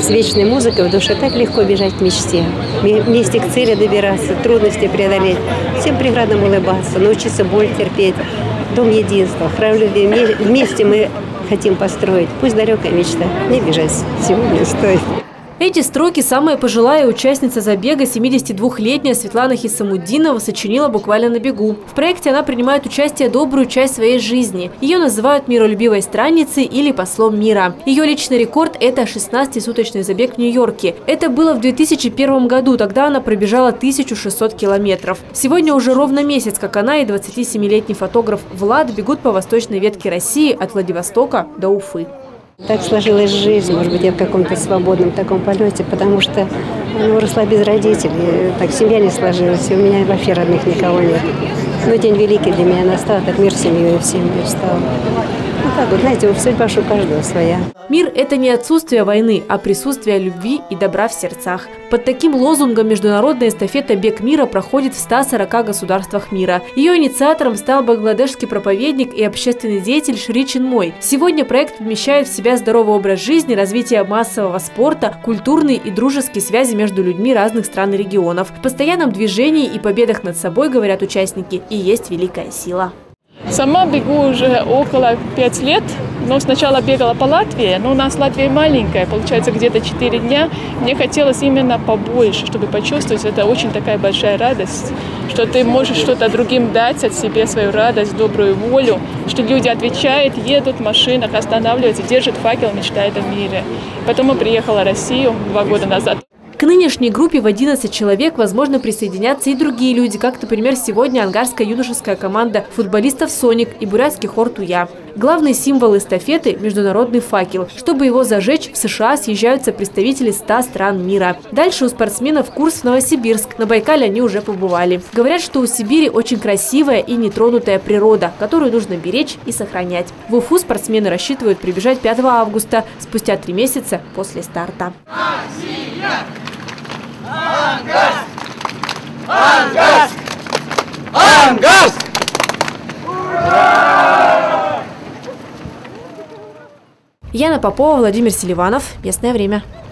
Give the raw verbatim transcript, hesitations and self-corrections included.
с вечной музыкой в душе так легко бежать к мечте. Вместе к цели добираться, трудности преодолеть, всем преградам улыбаться, научиться боль терпеть. Дом единства, храм любви. Вместе мы хотим построить. Пусть далекая мечта, не бежать сегодня стоит. Эти строки самая пожилая участница забега, семидесятидвухлетняя Светлана Хисамуддинова, сочинила буквально на бегу. В проекте она принимает участие добрую часть своей жизни. Ее называют миролюбивой странницей или послом мира. Ее личный рекорд – это шестнадцатисуточный забег в Нью-Йорке. Это было в две тысячи первом году, тогда она пробежала тысячу шестьсот километров. Сегодня уже ровно месяц, как она и двадцатисемилетний фотограф Влад бегут по восточной ветке России от Владивостока до Уфы. Так сложилась жизнь, может быть, я в каком-то свободном таком полете, потому что ну, росла без родителей, так семья не сложилась, и у меня вообще родных никого нет. Но день великий для меня настал, так мир семьей и в семью стал. Ну так вот, знаете, судьба у каждого своя. Мир – это не отсутствие войны, а присутствие любви и добра в сердцах. Под таким лозунгом международная эстафета «Бег мира» проходит в ста сорока государствах мира. Ее инициатором стал бангладешский проповедник и общественный деятель Шри Чинмой. Сегодня проект вмещает в себя здоровый образ жизни, развитие массового спорта, культурные и дружеские связи между людьми разных стран и регионов. В постоянном движении и победах над собой, говорят участники, и есть великая сила. Сама бегу уже около пяти лет, но сначала бегала по Латвии, но у нас Латвия маленькая, получается где-то четыре дня. Мне хотелось именно побольше, чтобы почувствовать, это очень такая большая радость, что ты можешь что-то другим дать от себя, свою радость, добрую волю, что люди отвечают, едут в машинах, останавливаются, держат факел, мечтают о мире. Потом я приехала в Россию два года назад. К нынешней группе в одиннадцать человек возможно присоединятся и другие люди, как, например, сегодня ангарская юношеская команда футболистов «Соник» и бурятский хор «Туя». Главный символ эстафеты – международный факел. Чтобы его зажечь, в США съезжаются представители ста стран мира. Дальше у спортсменов курс в Новосибирск. На Байкале они уже побывали. Говорят, что у Сибири очень красивая и нетронутая природа, которую нужно беречь и сохранять. В Уфу спортсмены рассчитывают прибежать пятого августа, спустя три месяца после старта. Ангарск! Ангарск! Ангарск! Яна Попова, Владимир Селиванов. Местное время.